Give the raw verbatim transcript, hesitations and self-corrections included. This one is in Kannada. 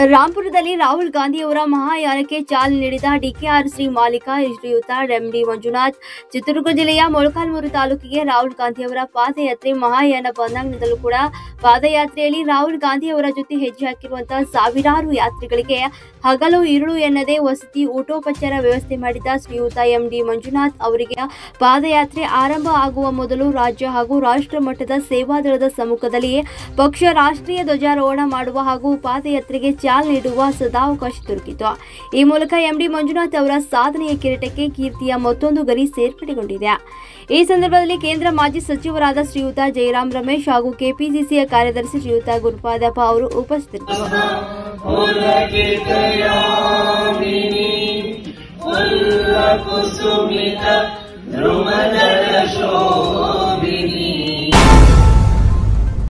ರಾಂಪುರದಲ್ಲಿ ರಾಹುಲ್ ಗಾಂಧಿಯವರ ಮಹಾಯಾನಕ್ಕೆ ಚಾಲನೆ ನೀಡಿದ ಡಿಕೆಆರ್‌ಸಿ ಮಾಲೀಕ ಶ್ರೀಯುತ ಎಂಡಿ ಮಂಜುನಾಥ್. ಚಿತ್ರದುರ್ಗ ಜಿಲ್ಲೆಯ ಮೊಳಕಾಲ್ಮೂರು ತಾಲೂಕಿಗೆ ರಾಹುಲ್ ಗಾಂಧಿಯವರ ಪಾದಯಾತ್ರೆ ಮಹಾಯಾನ ಬಂದಾಗಿನಿಂದಲೂ ಕೂಡ ಪಾದಯಾತ್ರೆಯಲ್ಲಿ ರಾಹುಲ್ ಗಾಂಧಿಯವರ ಜೊತೆ ಹೆಜ್ಜೆ ಹಾಕಿರುವಂತಹ ಸಾವಿರಾರು ಯಾತ್ರಿಗಳಿಗೆ ಹಗಲು ಇರುಳು ಎನ್ನದೇ ವಸತಿ ಊಟೋಪಚಾರ ವ್ಯವಸ್ಥೆ ಮಾಡಿದ ಶ್ರೀಯುತ ಎಂಡಿ ಮಂಜುನಾಥ್ ಅವರಿಗೆ ಪಾದಯಾತ್ರೆ ಆರಂಭ ಆಗುವ ಮೊದಲು ರಾಜ್ಯ ಹಾಗೂ ರಾಷ್ಟ್ರ ಮಟ್ಟದ ಸೇವಾದಳದ ಸಮ್ಮುಖದಲ್ಲಿ ಪಕ್ಷ ರಾಷ್ಟ್ರೀಯ ಧ್ವಜಾರೋಹಣ ಮಾಡುವ ಹಾಗೂ ಪಾದಯಾತ್ರೆಗೆ ಚಾಲನೆ ನೀಡುವ ಸದಾವಕಾಶ ದೊರಕಿತು. ಈ ಮೂಲಕ ಎಂಡಿ ಮಂಜುನಾಥ್ ಅವರ ಸಾಧನೆಯ ಕಿರೀಟಕ್ಕೆ ಕೀರ್ತಿಯ ಮತ್ತೊಂದು ಗರಿ ಸೇರ್ಪಡೆಗೊಂಡಿದೆ. ಈ ಸಂದರ್ಭದಲ್ಲಿ ಕೇಂದ್ರ ಮಾಜಿ ಸಚಿವರಾದ ಶ್ರೀಯುತ ಜಯರಾಮ್ ರಮೇಶ್ ಹಾಗೂ ಕೆಪಿಸಿಸಿಯ ಕಾರ್ಯದರ್ಶಿ ಶ್ರೀಯುತ ಗುರುಪಾದಪ್ಪ ಅವರು ಉಪಸ್ಥಿತರಿದ್ದರು.